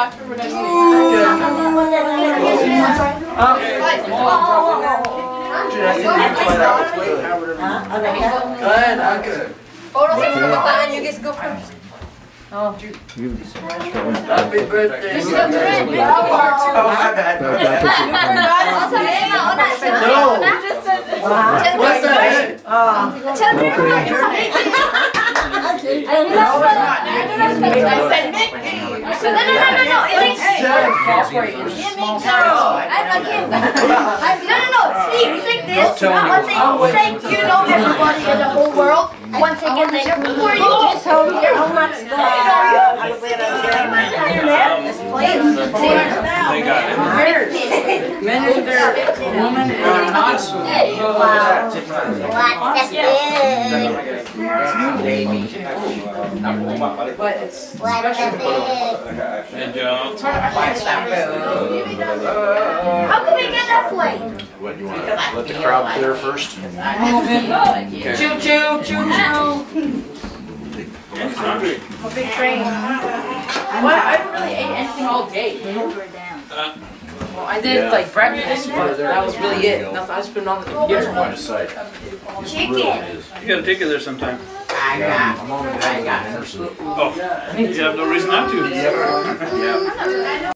after when I Good, I'm good. You guys go first. Happy birthday. Oh, my bad. No. What's that? Steve, you think this? One thing, you know everybody in the whole world. One second later, who are you? So how much They got it. Minister, woman, and not so. But it's Good job. How can we get that plate? What, you want to let the crowd clear first? choo choo, choo choo. A big train. Well, I haven't really ate anything all day. Well, I did like breakfast, but that was really it. Nothing. I just been on the computer. Out of sight. Chicken. You gotta take it there sometime. I got it. Oh, you have no reason not to.